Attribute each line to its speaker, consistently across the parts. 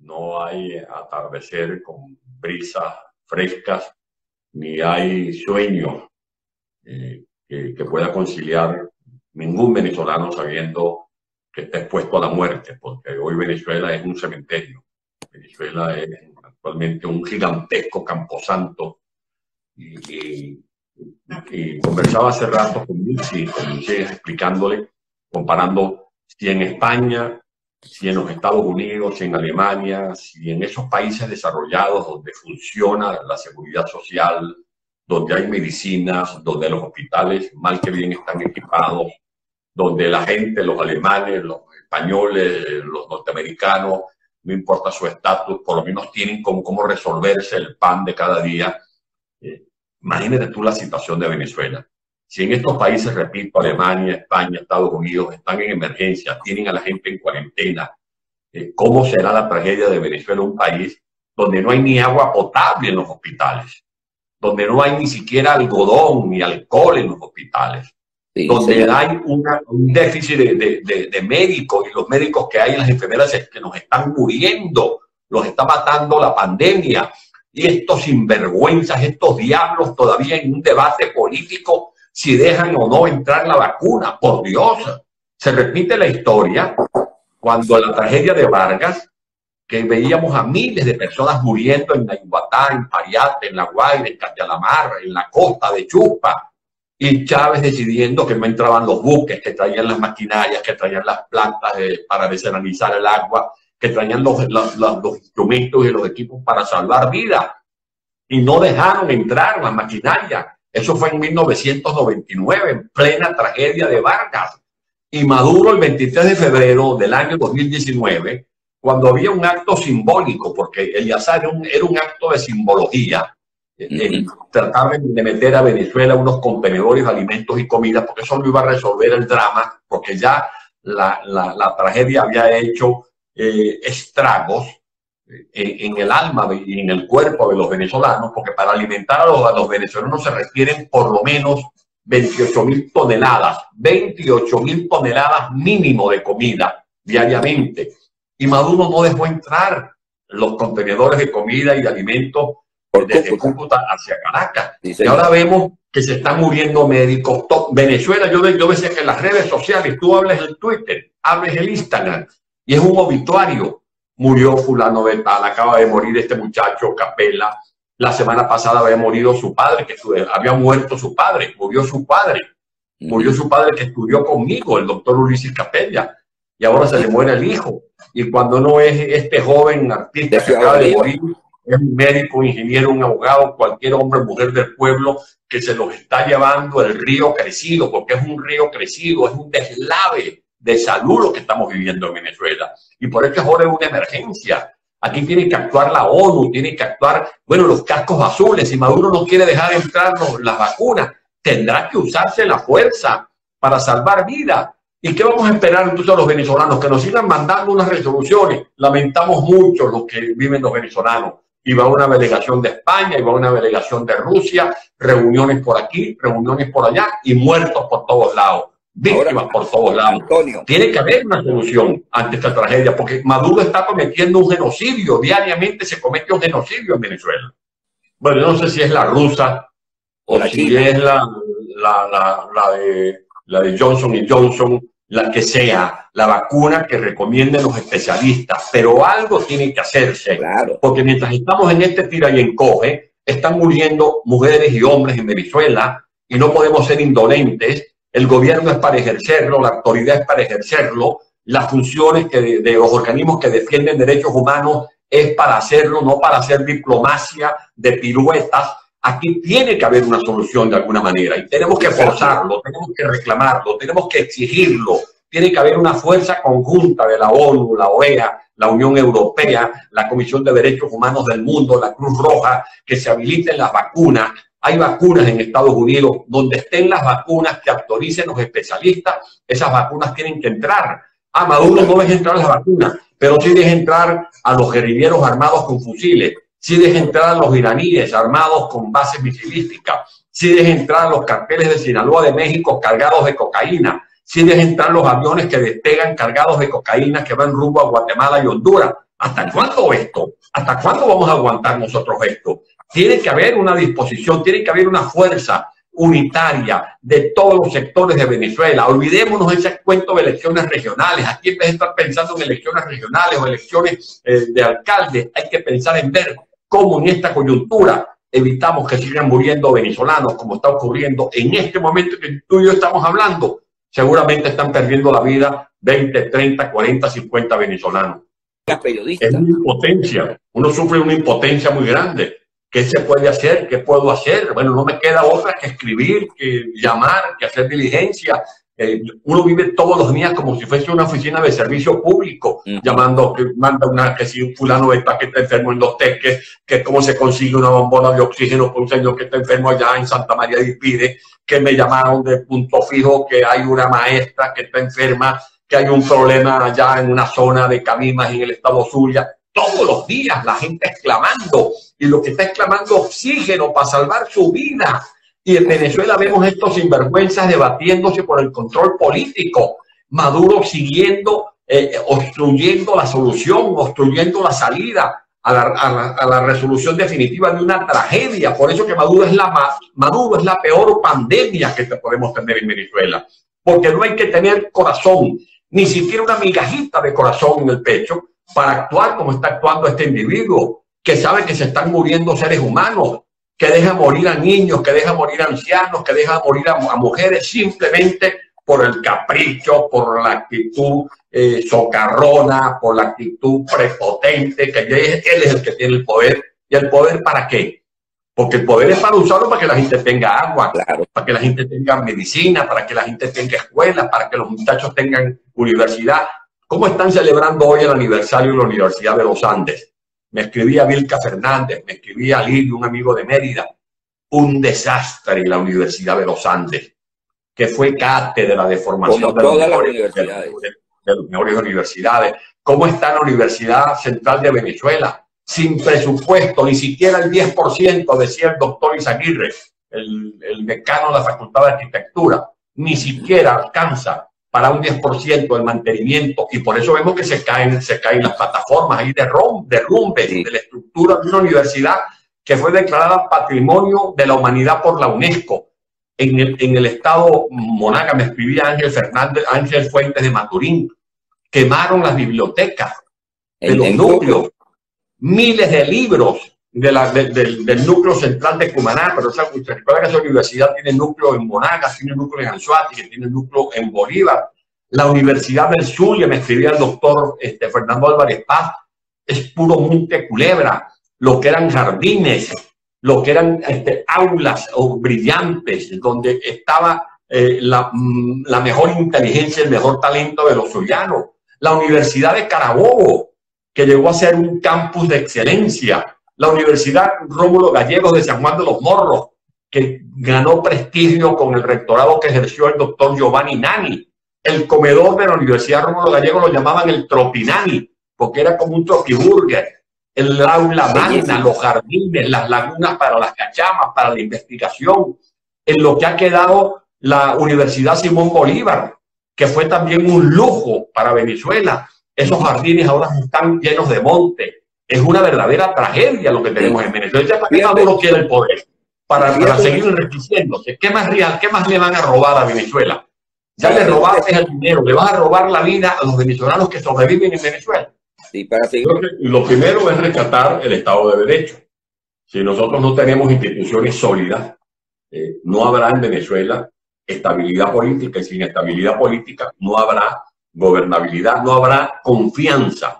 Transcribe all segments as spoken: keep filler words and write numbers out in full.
Speaker 1: no hay atardecer con brisas frescas, ni hay sueño eh, que, que pueda conciliar ningún venezolano sabiendo que está expuesto a la muerte, porque hoy Venezuela es un cementerio. Venezuela es actualmente un gigantesco camposanto. Y, y, y conversaba hace rato con Lucy, con Lucy explicándole, comparando si en España, si en los Estados Unidos, si en Alemania, si en esos países desarrollados donde funciona la seguridad social, donde hay medicinas, donde los hospitales mal que bien están equipados, donde la gente, los alemanes, los españoles, los norteamericanos, no importa su estatus, por lo menos tienen cómo, cómo resolverse el pan de cada día. Eh, imagínate tú la situación de Venezuela. Si en estos países, repito, Alemania, España, Estados Unidos, están en emergencia, tienen a la gente en cuarentena, eh, ¿cómo será la tragedia de Venezuela, un país donde no hay ni agua potable en los hospitales, donde no hay ni siquiera algodón ni alcohol en los hospitales? Sí, donde sí. hay una, un déficit de, de, de, de médicos, y los médicos que hay en las enfermeras es que nos están muriendo, los está matando la pandemia, y estos sinvergüenzas, estos diablos todavía en un debate político si dejan o no entrar la vacuna. Por Dios, se repite la historia cuando la tragedia de Vargas, que veíamos a miles de personas muriendo en Naiguatá, en Pariate, en La Guaira, en Castelamar, en la costa de Chupa, y Chávez decidiendo que no entraban los buques, que traían las maquinarias, que traían las plantas de, para desalinizar el agua, que traían los, los, los instrumentos y los equipos para salvar vidas, y no dejaron entrar las maquinarias. Eso fue en mil novecientos noventa y nueve, en plena tragedia de Vargas. Y Maduro, el veintitrés de febrero del año dos mil diecinueve, cuando había un acto simbólico, porque el Yazar era un, era un acto de simbología, en tratar de meter a Venezuela unos contenedores de alimentos y comida, porque eso no iba a resolver el drama, porque ya la, la, la tragedia había hecho eh, estragos en, en el alma y en el cuerpo de los venezolanos, porque para alimentar a los, a los venezolanos se requieren por lo menos veintiocho mil toneladas, veintiocho mil toneladas mínimo de comida diariamente. Y Maduro no dejó entrar los contenedores de comida y de alimentos desde Cúcuta hacia Caracas. Sí, y ahora vemos que se están muriendo médicos. Venezuela, yo, yo decía que en las redes sociales, tú hables el Twitter, hables el Instagram, y es un obituario. Murió fulano de tal, acaba de morir este muchacho Capella. La semana pasada había morido su padre, que había muerto su padre, murió su padre. Murió su padre que estudió conmigo, el doctor Ulises Capella. Y ahora se le muere el hijo. Y cuando no es este joven artista que acaba de morir, es un médico, un ingeniero, un abogado, cualquier hombre o mujer del pueblo que se los está llevando el río crecido, porque es un río crecido, es un deslave de salud lo que estamos viviendo en Venezuela. Y por eso es hora de una emergencia. Aquí tiene que actuar la ONU, tiene que actuar, bueno, los cascos azules. Si Maduro no quiere dejar entrar los, las vacunas, tendrá que usarse la fuerza para salvar vidas. ¿Y qué vamos a esperar entonces a los venezolanos? Que nos sigan mandando unas resoluciones. Lamentamos mucho los que viven los venezolanos. Y va una delegación de España, y va una delegación de Rusia, reuniones por aquí, reuniones por allá, y muertos por todos lados, víctimas Ahora, por todos lados. Antonio. Tiene que haber una solución ante esta tragedia, porque Maduro está cometiendo un genocidio, diariamente se comete un genocidio en Venezuela. Bueno, yo no sé si es la rusa, o la si China. es la, la, la, la, de, la de Johnson y Johnson, la que sea, la vacuna que recomienden los especialistas, pero algo tiene que hacerse, claro. Porque mientras estamos en este tira y encoge, están muriendo mujeres y hombres en Venezuela y no podemos ser indolentes. El gobierno es para ejercerlo, la autoridad es para ejercerlo, las funciones que de, de los organismos que defienden derechos humanos es para hacerlo, no para hacer diplomacia de piruetas. Aquí tiene que haber una solución de alguna manera y tenemos que forzarlo, tenemos que reclamarlo, tenemos que exigirlo. Tiene que haber una fuerza conjunta de la ONU, la O E A, la Unión Europea, la Comisión de Derechos Humanos del Mundo, la Cruz Roja, que se habiliten las vacunas. Hay vacunas en Estados Unidos, donde estén las vacunas que autoricen los especialistas, esas vacunas tienen que entrar. A Maduro no deja entrar las vacunas, pero sí deja entrar a los guerrilleros armados con fusiles. Sí deja entrar a los iraníes armados con bases misilísticas, sí deja entrar a los carteles de Sinaloa de México cargados de cocaína, sí deja entrar los aviones que despegan cargados de cocaína que van rumbo a Guatemala y Honduras. ¿Hasta cuándo esto? ¿Hasta cuándo vamos a aguantar nosotros esto? Tiene que haber una disposición, tiene que haber una fuerza unitaria de todos los sectores de Venezuela. Olvidémonos de ese cuento de elecciones regionales. Aquí, en vez de estar pensando en elecciones regionales o elecciones eh, de alcaldes, hay que pensar en ver cómo en esta coyuntura evitamos que sigan muriendo venezolanos, como está ocurriendo en este momento que tú y yo estamos hablando. Seguramente están perdiendo la vida veinte, treinta, cuarenta, cincuenta venezolanos.
Speaker 2: Periodista.
Speaker 1: Es una impotencia. Uno sufre una impotencia muy grande. ¿Qué se puede hacer? ¿Qué puedo hacer? Bueno, no me queda otra que escribir, que llamar, que hacer diligencia. Eh, uno vive todos los días como si fuese una oficina de servicio público, uh-huh. llamando, que manda una, que si un fulano está que está enfermo en Los Teques, que cómo se consigue una bombona de oxígeno por un señor que está enfermo allá en Santa María de Ispire, que me llamaron de Punto Fijo, que hay una maestra que está enferma, que hay un problema allá en una zona de Cabimas en el estado Zulia. Todos los días la gente exclamando, y lo que está exclamando oxígeno para salvar su vida. Y en Venezuela vemos estos sinvergüenzas debatiéndose por el control político. Maduro siguiendo, eh, obstruyendo la solución, obstruyendo la salida a la, a, la, a la resolución definitiva de una tragedia. Por eso que Maduro es, la, Maduro es la peor pandemia que podemos tener en Venezuela. Porque no hay que tener corazón, ni siquiera una migajita de corazón en el pecho, para actuar como está actuando este individuo, que sabe que se están muriendo seres humanos, que deja morir a niños, que deja morir a ancianos, que deja morir a, a mujeres simplemente por el capricho, por la actitud eh, socarrona, por la actitud prepotente, que él es el que tiene el poder. ¿Y el poder para qué? Porque el poder es para usarlo para que la gente tenga agua, claro, para que la gente tenga medicina, para que la gente tenga escuelas, para que los muchachos tengan universidad. ¿Cómo están celebrando hoy el aniversario de la Universidad de los Andes? Me escribía Vilca Fernández, me escribía Lili, un amigo de Mérida. Un desastre en la Universidad de los Andes, que fue cátedra de formación de, todas las universidades. De, de las mejores universidades. ¿Cómo está la Universidad Central de Venezuela? Sin presupuesto, ni siquiera el diez por ciento, decía el doctor Izaguirre, el, el decano de la Facultad de Arquitectura. Ni siquiera alcanza para un diez por ciento del mantenimiento, y por eso vemos que se caen, se caen las plataformas ahí de derrumbes sí. de la estructura de una universidad que fue declarada Patrimonio de la Humanidad por la UNESCO. En el, en el estado Monaga, me escribía Ángel Fernández, Ángel Fuentes de Maturín, quemaron las bibliotecas de el, los el núcleos, núcleo. miles de libros de la, de, de, del núcleo central de Cumaná, pero o sea, usted recuerda que esa universidad tiene núcleo en Monagas, tiene núcleo en Anzoátegui, que tiene núcleo en Bolívar. La Universidad del Zulia, me escribía el doctor este, Fernando Álvarez Paz, es puro monte culebra, lo que eran jardines, lo que eran este, aulas o brillantes, donde estaba eh, la, la mejor inteligencia, el mejor talento de los zulianos. La Universidad de Carabobo, que llegó a ser un campus de excelencia. La Universidad Rómulo Gallegos de San Juan de los Morros, que ganó prestigio con el rectorado que ejerció el doctor Giovanni Nani. El comedor de la Universidad Rómulo Gallegos lo llamaban el Tropinani, porque era como un tropiburger. El aula magna, los jardines, las lagunas para las cachamas, para la investigación. En lo que ha quedado la Universidad Simón Bolívar, que fue también un lujo para Venezuela. Esos jardines ahora están llenos de monte. Es una verdadera tragedia lo que tenemos en Venezuela. ¿Para qué Maduro quiere el poder? Para, para seguir enriqueciéndose. ¿Qué más real? ¿Qué más le van a robar a Venezuela? Ya le robaste el dinero, le vas a robar la vida a los venezolanos que sobreviven en Venezuela. Sí, para seguir. Lo primero es rescatar el Estado de Derecho. Si nosotros no tenemos instituciones sólidas, eh, no habrá en Venezuela estabilidad política, y sin estabilidad política no habrá gobernabilidad, no habrá confianza.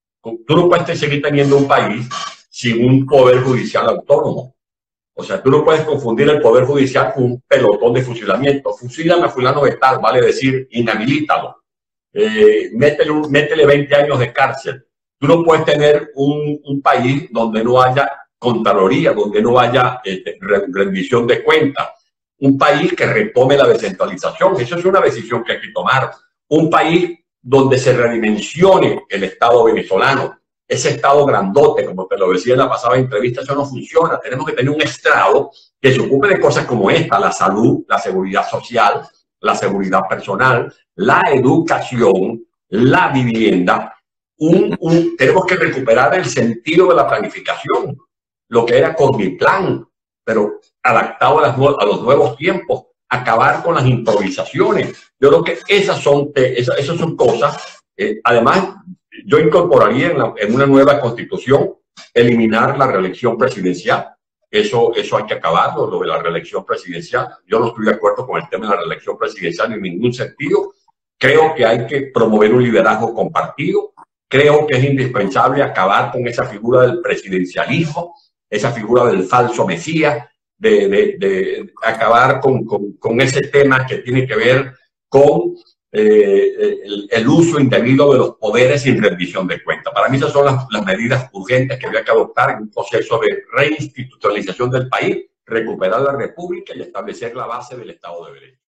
Speaker 1: Tú no puedes seguir teniendo un país sin un poder judicial autónomo. O sea, tú no puedes confundir el poder judicial con un pelotón de fusilamiento. Fusílame a fulano de tal, vale decir, inhabilítalo. Eh, métele, un, métele veinte años de cárcel. Tú no puedes tener un, un país donde no haya contraloría, donde no haya este, rendición de cuentas. Un país que retome la descentralización. Eso es una decisión que hay que tomar. Un país donde se redimensione el Estado venezolano. Ese Estado grandote, como te lo decía en la pasada entrevista, eso no funciona. Tenemos que tener un Estado que se ocupe de cosas como esta: la salud, la seguridad social, la seguridad personal, la educación, la vivienda. un, un, tenemos que recuperar el sentido de la planificación, lo que era con mi plan, pero adaptado a, las, a los nuevos tiempos, acabar con las improvisaciones. Yo creo que esas son, esas, esas son cosas. Eh, además, yo incorporaría en, la, en una nueva constitución eliminar la reelección presidencial. Eso, eso hay que acabarlo, lo de la reelección presidencial. Yo no estoy de acuerdo con el tema de la reelección presidencial en ningún sentido. Creo que hay que promover un liderazgo compartido. Creo que es indispensable acabar con esa figura del presidencialismo, esa figura del falso mesías, de, de, de acabar con, con, con ese tema que tiene que ver con eh, el, el uso indebido de los poderes sin rendición de cuentas. Para mí esas son las, las medidas urgentes que había que adoptar en un proceso de reinstitucionalización del país, recuperar la república y establecer la base del Estado de Derecho.